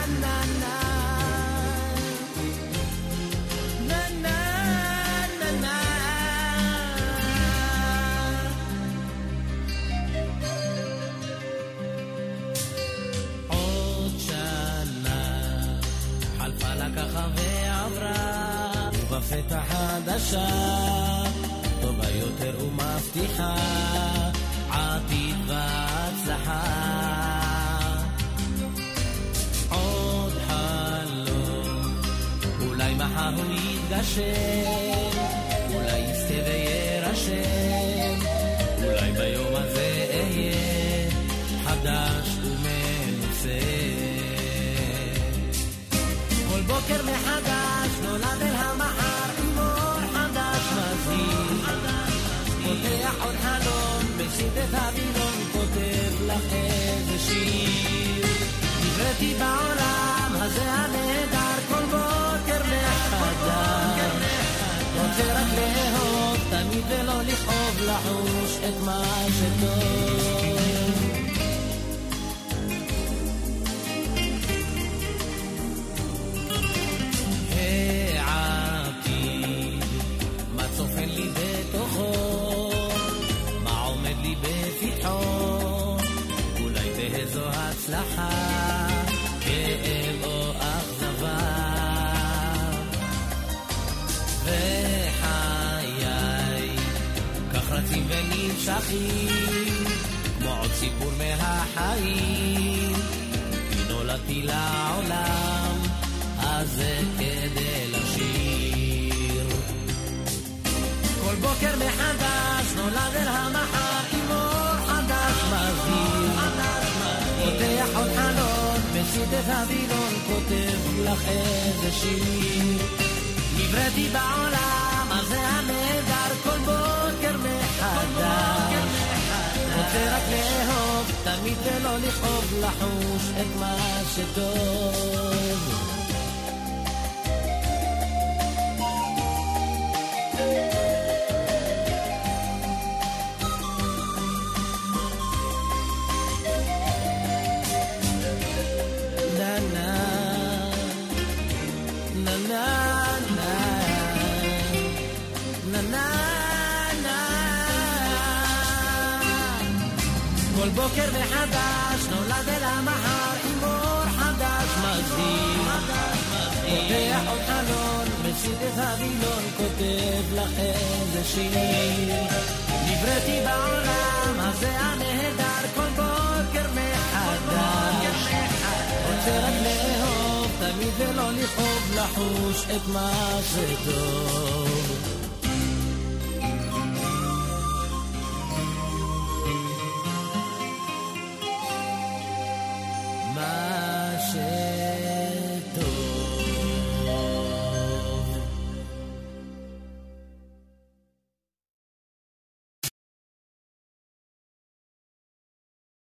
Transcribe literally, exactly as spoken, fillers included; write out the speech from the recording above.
ובפתח חדשה טובה יותר ומבטיחה עתיד והצלחה. עוד חלום אולי מחר הוא יתגשם, אולי יזכה וירשם, אולי ביום הזה אהיה חדש ומנוסה. כל בוקר מחדש נולד אל המחר עם אור חדש מזהיר, פותח עוד חלום בשית את הווילון, כותב לך איזה שיר. נבראתי בעולם הזה הנהדר כל בוקר מחדש, רוצה רק לאהוב תמיד ולא לכאוב, לחוש את מה שטוב. צופן לי בתוכו, מה עומד לי בפתחו, אולי באיזו הצלחה, כאב או אכזבה. וחיי כך רצים ונמשכים, כמו עוד סיפור מהחיים, כי נולדתי לעולם הזה כדי לשיר. כל בוקר מחדש נולד אל המחר עם אור חדש מזהיר, פותח עוד חלון בשית את הווילון, כותב לך איזה שיר. נבראתי בעולם הזה הנהדר כל בוקר מחדש, רוצה רק לאהוב תמיד ולא לכאוב, לחוש את מה שטוב. כל בוקר מחדש נולד אל המחר עם אור חדש מזהיר, פותח עוד חלון בשית את הווילון, כותב לך איזה שיר. נבראתי בעולם הזה הנהדר כל בוקר מחדש, רוצה רק לאהוב תמיד ולא לכאוב, לחוש את מה שטוב.